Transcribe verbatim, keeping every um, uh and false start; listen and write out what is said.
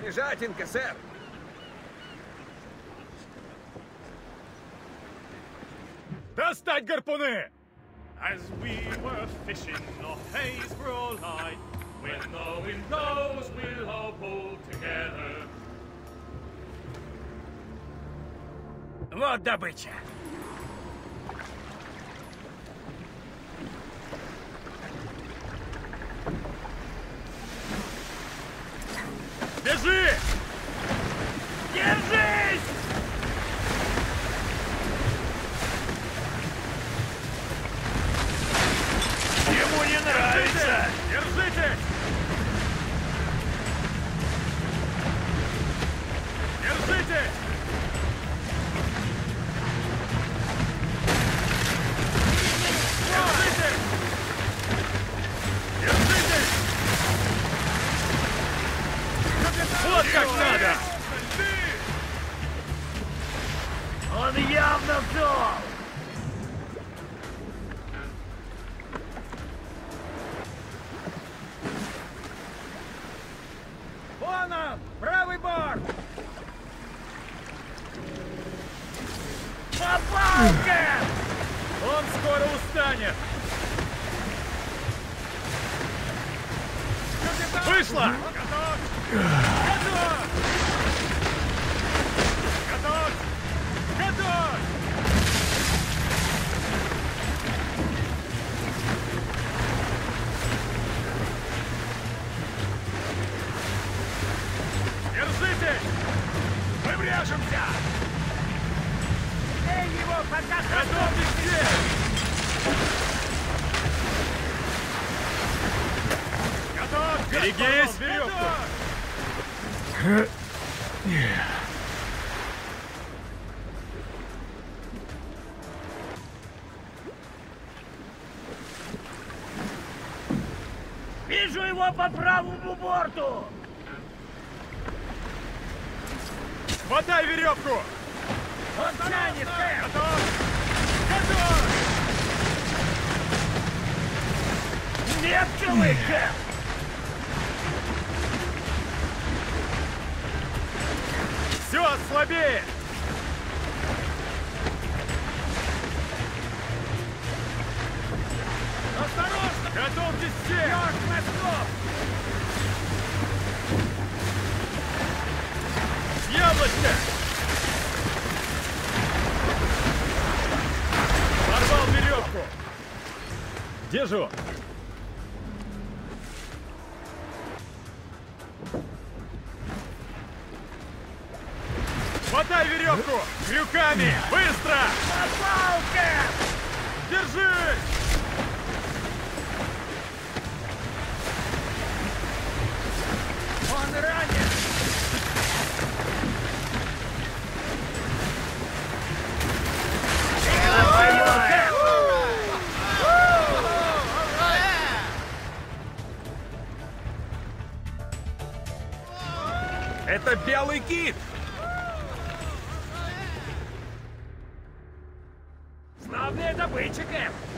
Свежатинка, сэр. Достать гарпуны! As we were fishing, the haze were all light. When the wind blows, we'll all pull together. Вот добыча. Держи! Держись! Ему не нравится! Держитесь! Держитесь! Держитесь! Держитесь! Вот как надо! Он явно вдох! Вон он! Правый борт! Попалка! Он скоро устанет! Вышло! Готов! Готов! Готов! Готов! Держитесь! Мы врежемся! Эй, его пока! Готовьтесь все! Готов! Берегись! Веревку! Вижу его по правому борту! Хватай веревку! Он тянет, Кэп! Готов! Готов! Нет, челы, Кэп! Все, слабее! Осторожно! Готовьтесь все! Лёг, Москов! Яблочко! Порвал веревку! Держу! Хватай веревку! Крюками! Быстро! Попалка! Держись! Он ранен! Это белый кит! Славная добыча, Кэп!